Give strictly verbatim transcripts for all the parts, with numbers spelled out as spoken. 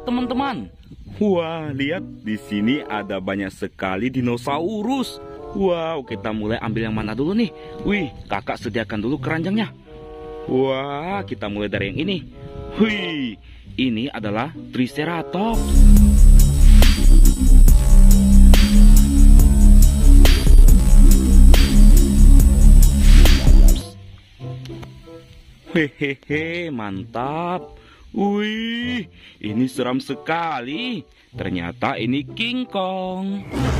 lihat teman-teman. Wah, lihat di sini ada banyak sekali dinosaurus. Wow, kita mulai ambil yang mana dulu nih? Wih, kakak sediakan dulu keranjangnya. Wah, kita mulai dari yang ini. Wih, ini adalah Triceratops. Hehehe, mantap. Wih, ini seram sekali. Ternyata ini King Kong.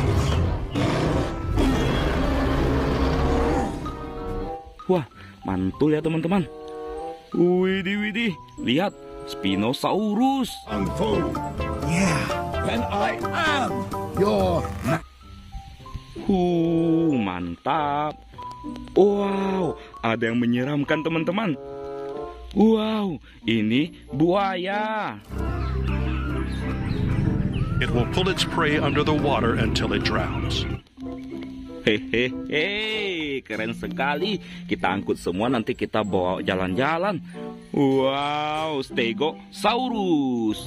Wah, mantul ya teman-teman. Widih, widih, lihat Spinosaurus. Unfold. Yeah, and I am your. Huh, mantap. Wow, ada yang menyeramkan teman-teman. Wow, ini buaya. It will pull its prey under the water until it drowns. Hehehe, keren sekali. Kita angkut semua, nanti kita bawa jalan-jalan. Wow, Stegosaurus.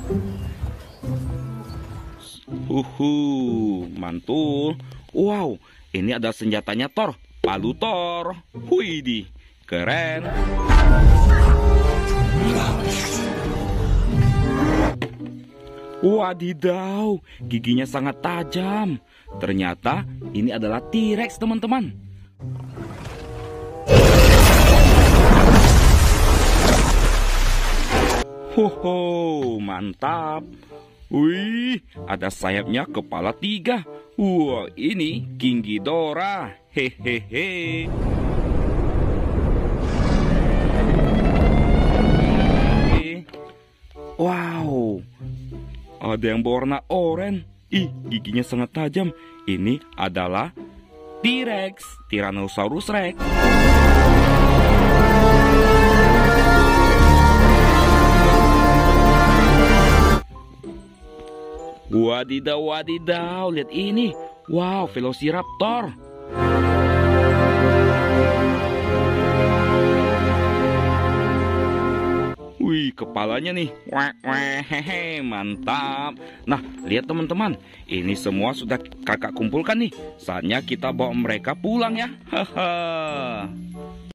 Uhu, mantul. Wow, ini ada senjatanya Thor, palu Thor. Widih, keren. Wadidaw, giginya sangat tajam. Ternyata ini adalah T-Rex teman-teman. Hoho, mantap. Wih, ada sayapnya kepala tiga. Wah, ini King Ghidorah. Hehehe. Wow, ada yang berwarna oranye. Ih, giginya sangat tajam. Ini adalah T-Rex, Tyrannosaurus Rex. Wadidaw, wadidaw, lihat ini. Wow, Velociraptor. Wih, kepalanya nih. Wah, wah, hehe, mantap. Nah, lihat teman-teman. Ini semua sudah kakak kumpulkan nih. Saatnya kita bawa mereka pulang ya. Haha.